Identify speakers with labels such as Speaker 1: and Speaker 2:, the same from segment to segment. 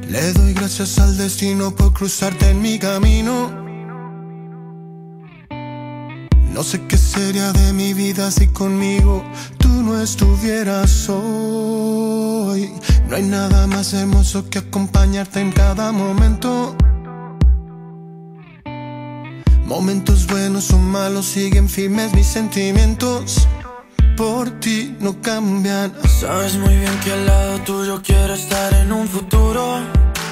Speaker 1: Le doy gracias al destino por cruzarte en mi camino. No sé qué sería de mi vida si conmigo tú no estuvieras hoy. No hay nada más hermoso que acompañarte en cada momento. Momentos buenos o malos, siguen firmes mis sentimientos. Por ti no cambian.
Speaker 2: Sabes muy bien que al lado tuyo quiero estar en un futuro.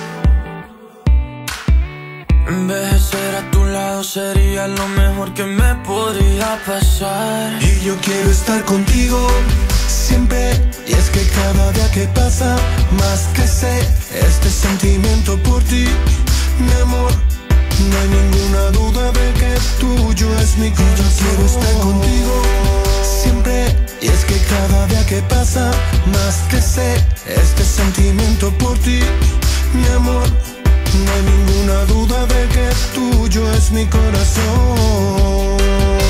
Speaker 2: Envejecer a tu lado sería lo mejor que me podría pasar.
Speaker 1: Y yo quiero estar contigo siempre. Y es que cada día que pasa más crece este sentimiento por ti, mi amor. No hay ninguna duda de que tuyo es mi corazón. Yo quiero estar contigo siempre. Y es que cada día que pasa más crece este sentimiento por ti, mi amor. No hay ninguna duda de que tuyo es mi corazón.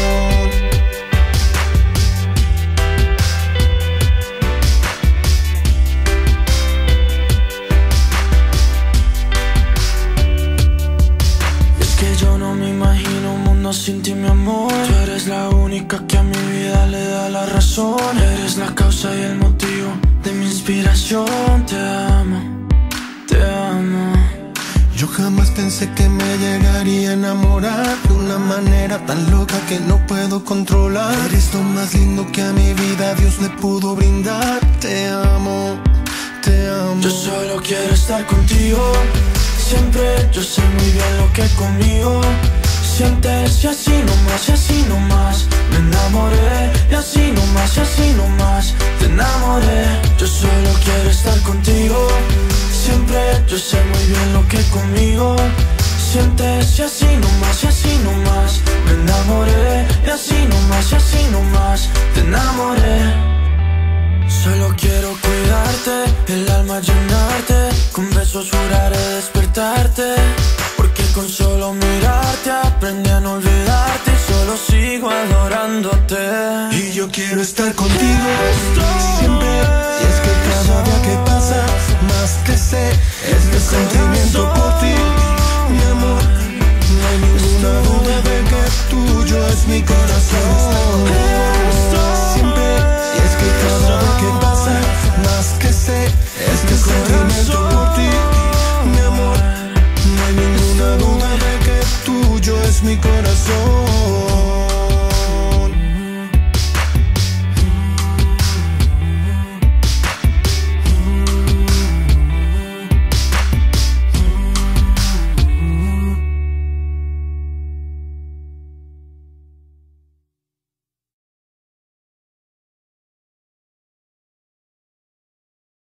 Speaker 2: Es que yo no me imagino un mundo sin ti, mi amor. Tú eres la única que a mi vida le da la razón. Eres la causa y el motivo de mi inspiración. Te amo, te amo.
Speaker 1: Yo jamás pensé que me llegaría a enamorar de una manera tan loca que no puedo controlar. Eres lo más lindo que a mi vida Dios le pudo brindar. Te amo, te amo.
Speaker 2: Yo solo quiero estar contigo siempre. Yo sé muy bien lo que conmigo sientes. Y así nomás, y así nomás me enamoré. Y así nomás, y así nomás te enamoré. Yo solo quiero estar contigo siempre. Yo sé muy bien lo que conmigo sientes. Y así nomás, y así nomás me enamoré. Y así nomás, y así nomás te enamoré. Solo quiero cuidarte, el alma llenarte. Con besos juraré despertarte. Porque con solo mirarte aprendí a no olvidarte. Y solo sigo adorándote.
Speaker 1: Y yo quiero estar contigo siempre. Y es que cada día que pasa más crece este sentimiento